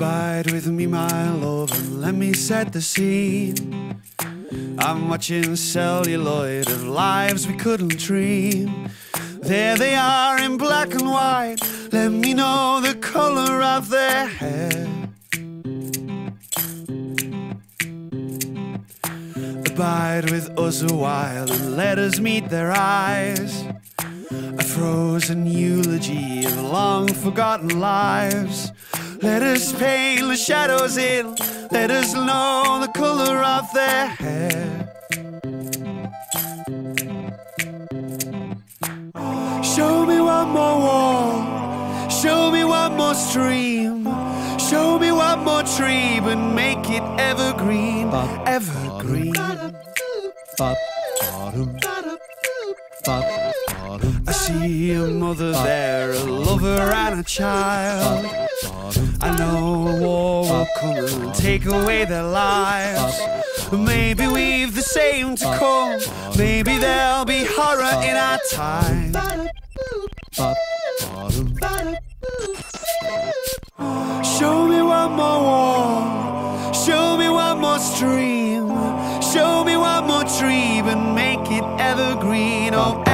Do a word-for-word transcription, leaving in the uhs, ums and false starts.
Abide with me, my love, and let me set the scene. I'm watching celluloid of lives we couldn't dream. There they are in black and white. Let me know the color of their hair. Abide with us a while and let us meet their eyes. A frozen eulogy of long forgotten lives. Let us paint the shadows in. Let us know the color of their hair. Show me one more wall. Show me one more stream. Show me one more tree, but make it evergreen. Evergreen. I see a mother there, a lover and a child. I know a war will come and take away their lives. Maybe we've the same to come. Maybe there'll be horror in our time. Show me one more wall. Show me one more stream. Show me one more tree, but make it evergreen. Oh,